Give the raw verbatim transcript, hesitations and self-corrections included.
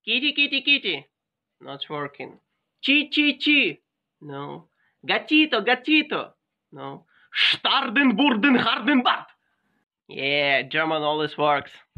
Kitty, kitty, kitty. Not working. Chi, chi, chi. No. Gatito, gatito. No. Starden, burden, harden, bad. Yeah, German always works.